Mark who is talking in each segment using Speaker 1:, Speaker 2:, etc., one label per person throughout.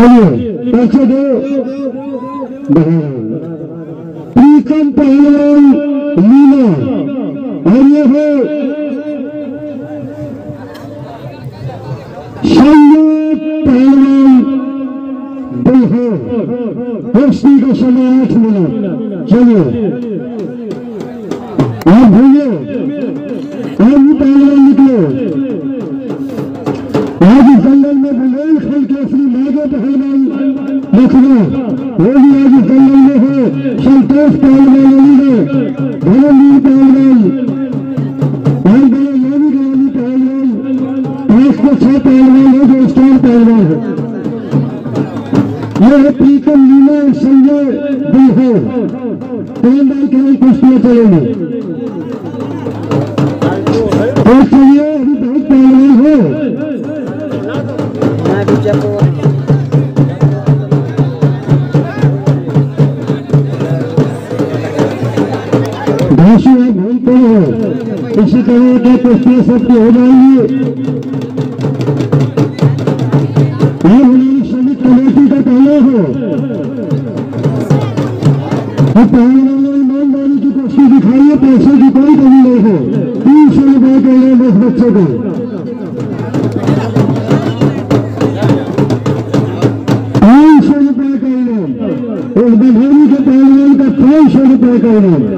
Speaker 1: चलिए पीछे दो प्रीतम पहलवान लीला और ये है संयोग पहलवान बिल्हो। कुश्ती का समय 8 मिनट। चलिए आप भूलिए आप भी पहलवान निकलो। आज इस जंगल में बुंदेलखंड केसरी माधो पहलवान लिखना वो भी आज इस जंगल में है। संतोष पहलवान अलीगढ़ धर्मवीर पहलवान और बड़े नामी गवानी पहलवान 5 से 6 पहलवान है जो स्टार पहलवान है। यह है प्रीतम लीला संजय बिल्हो। 3 बार केवल कुश्तियां चलेंगी। तो चलिए अभी बहुत पहलवान है। भाषी आप भूलते हो इसी तरह के कुश्तियां सबकी हो जाएंगी। ये हमारी समिति कमेटी का कहना है कि पहलवानों ईमानदारी की कुश्ती दिखाइए। पैसे की कोई कमी नहीं है। 300 रुपए के लिए 10 बच्चों को। 500 रुपए का इनाम। उस बधाई के पहलवान का 500 रुपए का इनाम।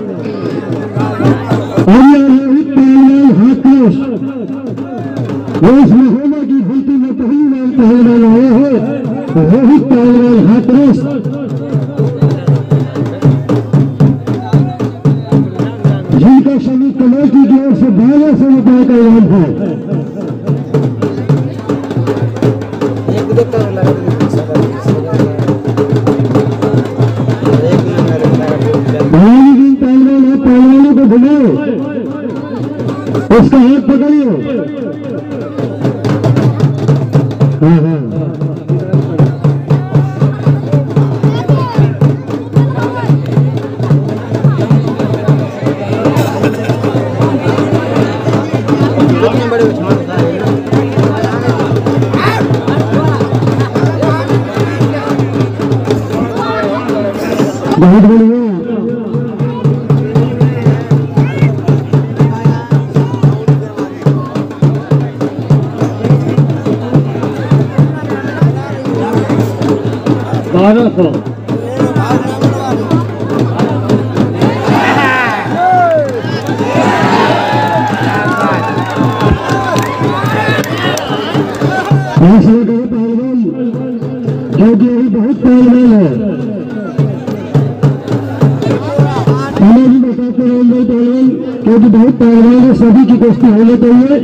Speaker 1: और यह रोहित पहलवान हाथरस वो इस महोबा की धरती में पहली बार पहलवान आया है। रोहित पहलवान हाथरस जिनका समिति कमेटी की ओर से 1200 रुपए का इनाम है। पहलवानों को घुमाओ उसका हाथ पकड़िए। हाँ बहुत बढ़िया। पहलवान क्योंकि अभी बहुत पहलवान है। हमें भी बताते रहेंगे पहलवान क्योंकि बहुत पहलवान है। सभी की कुश्ती होनी चाहिए।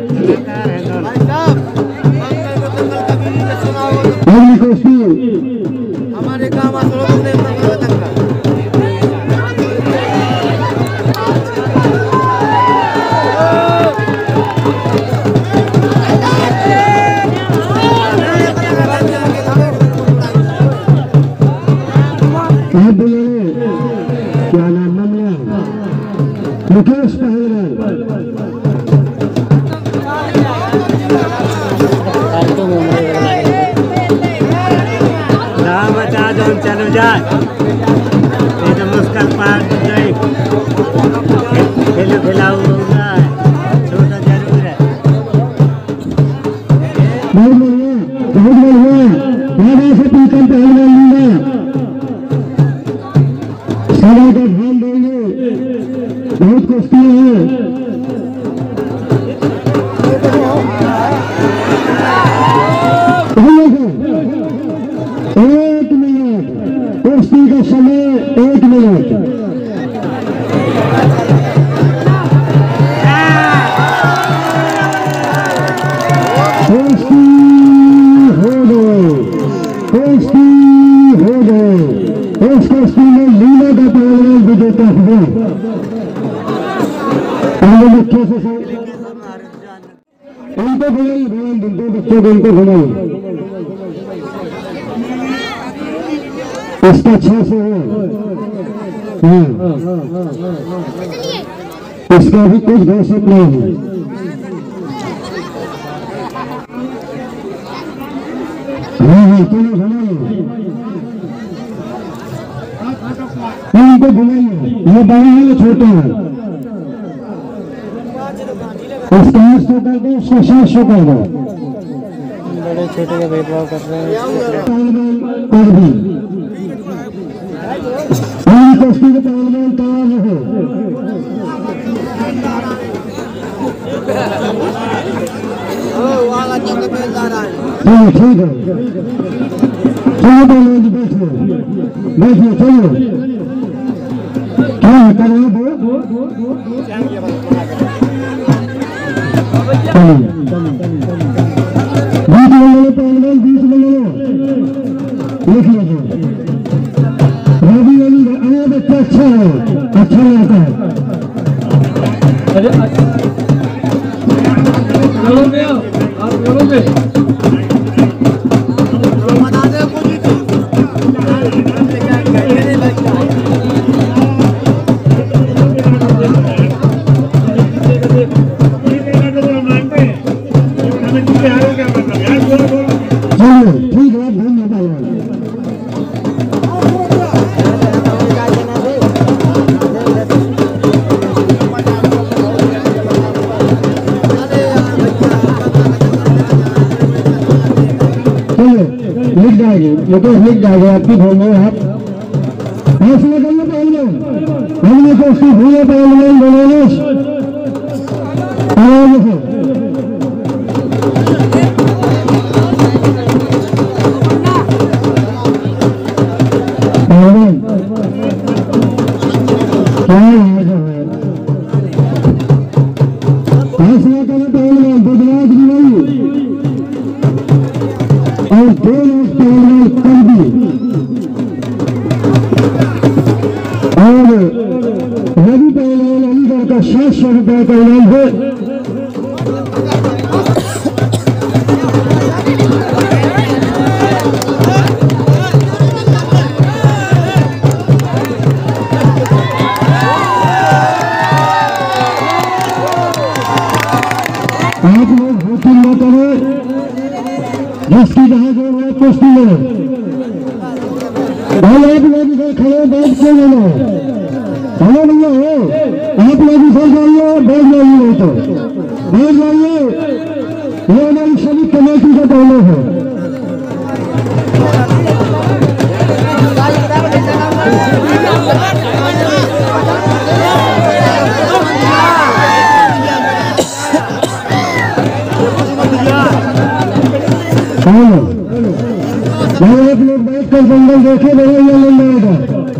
Speaker 1: अगली कुश्ती हमारे काम क्या नाम ममला मुकेश पहलवान। बचा दो चलो जाए नमस्कार पार खिलाऊ छोटा जरूर है। बहुत बढ़िया बहुत बढ़िया। से पीछे पहलवान लूंगा सभी का ध्यान देंगे। बहुत कुश्तियां हैं। एक मिनट कुश्ती का समय 1 मिनट। कुश्ती हो गए कुश्ती हो गए। इस कुश्ती में लीला का पहलवान विजेता हुआ। मुख्य से उनको घुमाई भगवान 2 बच्चों को उनको घुमाई। इसका 600 है। इसका भी कुछ घोषित नहीं है। हाँ चलो घुमाइए, इनको घुमाइए। ये बड़े हैं ये छोटे हैं, इसका 800 कर दो, उसका 700 कर दो।
Speaker 2: बड़े छोटे का भेदभाव कर रहे हैं।
Speaker 1: कर दी कुश्ती के पहलवान तैयार रहो। चलो ठीक है, चलो पहलवान जी बैठो बैठो, चलो क्या है करना दो, बीच में लो पहलवान, बीच में लो, लिख लीजिए। रवि अली आया बच्चा अच्छा है, अच्छा लगता है।
Speaker 2: आप लड़ोगे
Speaker 1: चलो ठीक है, धन्यवाद। लिख जाएगी, ये तो लिख जाएगी आपकी फोन में। आप फैसला करिए पहले, हमने तो उसकी भूले पहले बनाने आवाज है। फैसला करें पहले गुजरात की नहीं और 2 लाख पहलवान कर दी, और रवि पहलवान अलीगढ़ का 700 रुपये का इनाम है। आप लोग होटल न करें, जिसकी जहां जो है कुश्ती लड़ो भाई। आप लोग इधर खड़े बैठ क्यों लेना है? हेलो भैया हो, आप लोग इधर जाइए, बैठ जाइए, नहीं तो बैठ जाइए। ये हमारी सभी कमेटी का पहले है। आप लोग बैठ कर जंगल देखे बड़े या नहीं जाएगा,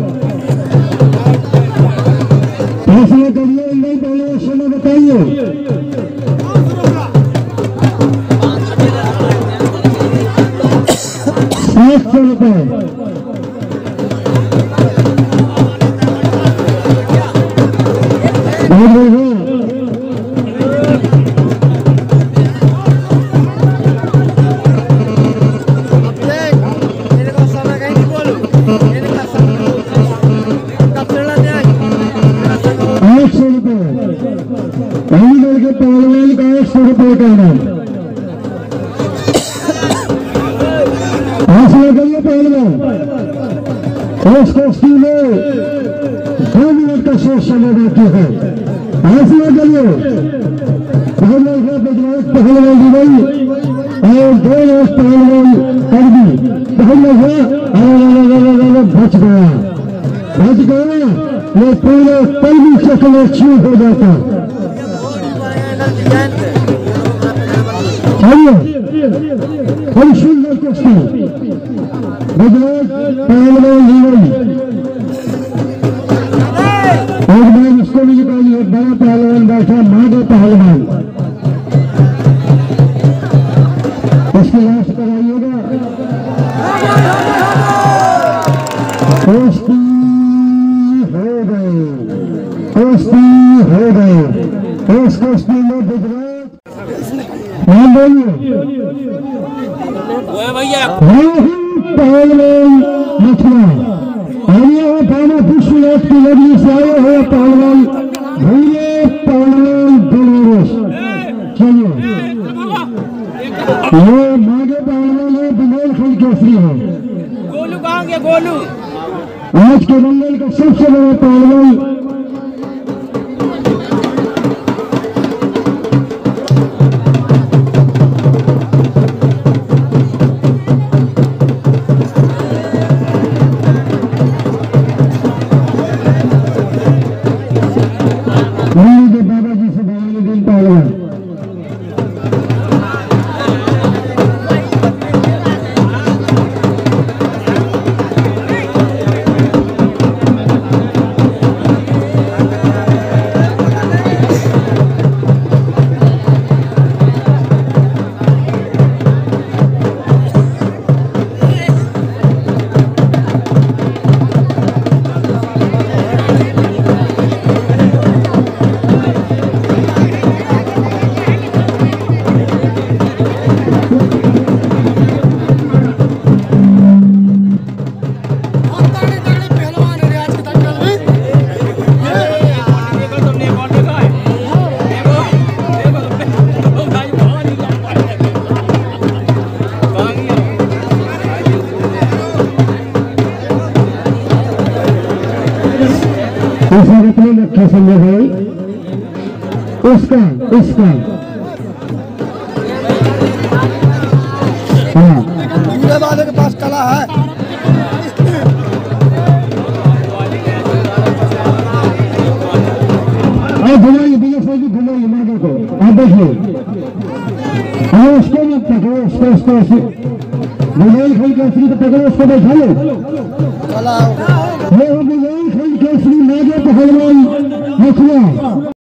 Speaker 1: फैसला करिए। नहीं पहले समय बताइए। 700 रुपये। बहुत बढ़िया। अलीगढ़ के पहलवान का 100 रुपये का इनाम। फैसला करिए पहलवान, इस कुश्ती में 2 मिनट का शेष समय बाकी है। फैसला करिए पहलवान दी गई और 2 लाख पहलवान कर दी। बच गया, बच गया, ये पूरे 25 सेकंड छीन हो जाता। बड़ी सुंदर कुश्ती गुजरात पहलवान जीवन। एक बार इसको भी निकालिए, बड़ा पहलवान बैठा, माधव पहलवान, इसकी लास्ट कराइएगा। कुश्ती हो गई, कुश्ती हो गई। इस कुश्ती में गुजरात पहलवान मथुरा और थाना विश्वनाथ की नगरी से आए हुए पहलवान भूले पहलवान बनारस। चलिए ये मागे पहलवान है, बिनोल खंड केसरी है।
Speaker 2: गोलू कहाँ गया गोलू?
Speaker 1: आज के मंगल का सबसे बड़ा पहलवान बाबा जी से भवानी पहलवान रखा संजय भाई उसका हाँ
Speaker 2: दूल्हे वाले के पास कला है।
Speaker 1: आप घुमाइए बिजय साहब घुमाइए मार्गर को आप देखिए हाँ उसको मत पकड़ो उसको बुझाई खल केसरी तो पकड़ो उसको बैठा लो
Speaker 2: कला
Speaker 1: ये बुझाई खल केसरी मार्गर पहलवान मुखिया